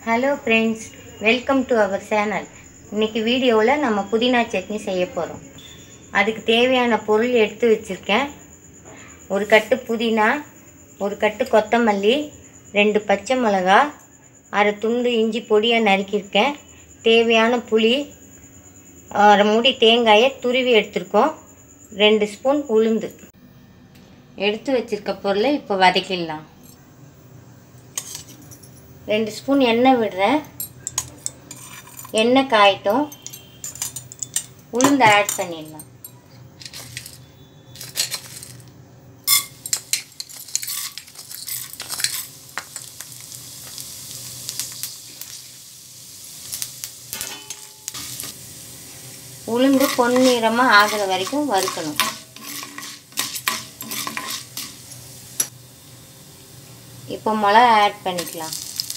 Hello friends, welcome to our channel. இன்றைக்கி வீடியோவில் நம்ம புதினா சட்னி செய்ய போகிறோம். அதுக்கு தேவையான பொருள் எடுத்து வச்சுருக்கேன். ஒரு கட்டு புதினா, ஒரு கட்டு கொத்தமல்லி, 2 பச்சை மிளகா, அரை துண்டு இஞ்சி பொடியாக நறுக்கியிருக்கேன். தேவையான புளி, அரை மூடி தேங்காயை துருவி எடுத்துருக்கோம். 2 ஸ்பூன் உளுந்து. எடுத்து வச்சுருக்க பொருளை இப்போ வதக்கிடலாம். 2 ஸ்பூன் எண்ணெய் விடுறேன். எண்ணெய் காயட்டும். உளுந்து ஆட் பண்ணிடலாம். உளுந்து பொன்னிறமாக ஆகிற வரைக்கும் வறுக்கணும். இப்போ மிளகா ஆட் பண்ணிக்கலாம்.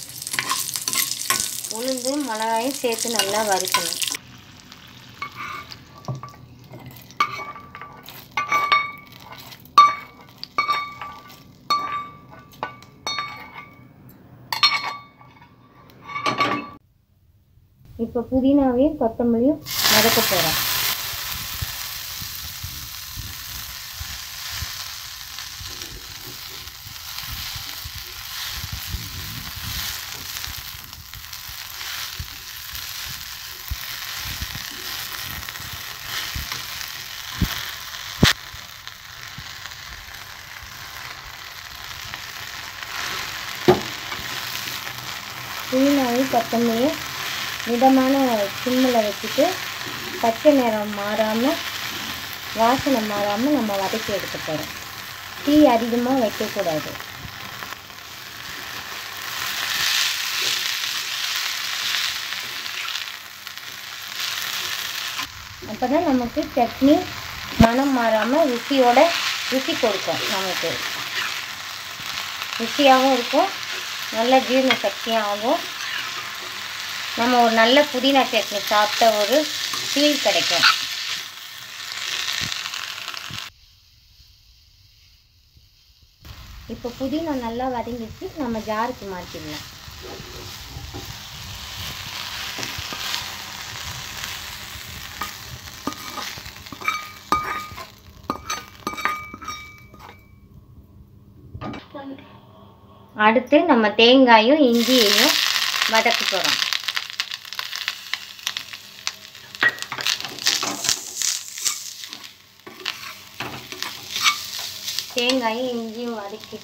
உளுந்து மிளகாயும் சேர்த்து நல்லா வறுக்கணும். இப்போ புதினாவையும் கொத்தமல்லியும் வதக்க போகிறோம். புதினாவையும் கொத்தமல்லியும் மிதமான சிம்மில் வச்சுட்டு பச்சை நிறம் மாறாமல், வாசனை மாறாமல் நம்ம வதக்கி எடுக்க போகிறோம். தீ அதிகமாக வைக்கக்கூடாது. அப்போ தான் நமக்கு சட்னி மனம் மாறாமல் ருசி கொடுக்கும். நமக்கு ருசியாகவும் இருக்கும், நல்ல ஜீரண சக்தியாகவும், நம்ம ஒரு நல்ல புதினா சட்னி சாப்பிட்ட ஒரு ஃபீல் கிடைக்கும். இப்போ புதினா நல்லா வதங்கிச்சு, நம்ம ஜாருக்கு மாற்றிடலாம். அடுத்து நம்ம தேங்காயும் இஞ்சியையும் வதக்க போகிறோம். தேங்காயும் இஞ்சியும்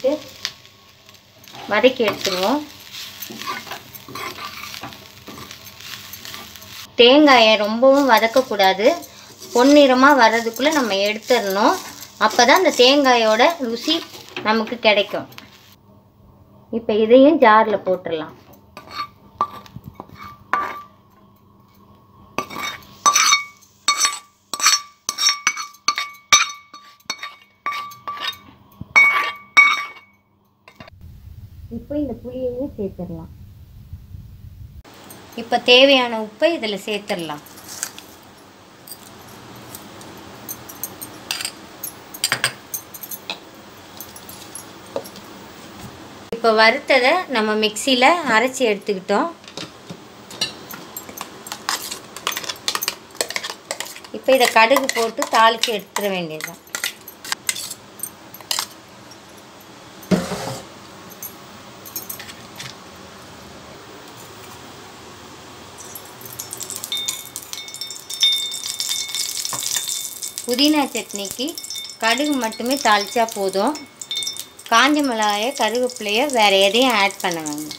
வதக்கி எடுத்துருவோம். தேங்காயை ரொம்பவும் வதக்கக்கூடாது. பொன்னிறமாக வர்றதுக்குள்ளே நம்ம எடுத்துடணும். அப்போ தான் அந்த தேங்காயோட ருசி நமக்கு கிடைக்கும். இப்போ இதையும் ஜாரில் போட்டுடலாம். இப்போ இந்த புளியையும் சேர்த்துடலாம். இப்போ தேவையான உப்பை இதில் சேர்த்துடலாம். இப்போ வறுத்ததை நம்ம மிக்சியில் அரைச்சி எடுத்துக்கிட்டோம். இப்போ இதை கடுகு போட்டு தாளித்து எடுத்துட வேண்டியதுதான். புதினா சட்னிக்கு கடுகு மட்டுமே தாளித்தா போதும். காஞ்ச மிளகாயை, கருவேப்பிலையை வேறு எதையும் ஆட் பண்ண வேண்டாம்.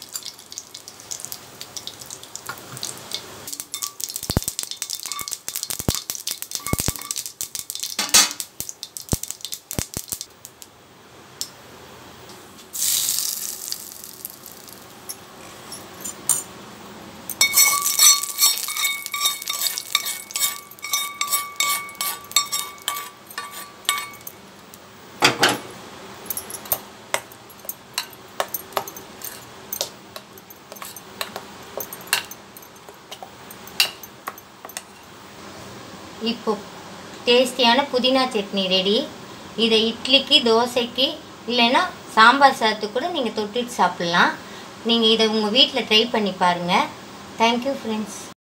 இப்போ டேஸ்டியான புதினா சட்னி ரெடி. இதை இட்லிக்கு, தோசைக்கு, இல்லைன்னா சாம்பார் சாதத்துக்கு கூட நீங்கள் தொட்டுட்டு சாப்பிட்லாம். நீங்கள் இதை உங்கள் வீட்டில் ட்ரை பண்ணி பாருங்கள். Thank you friends.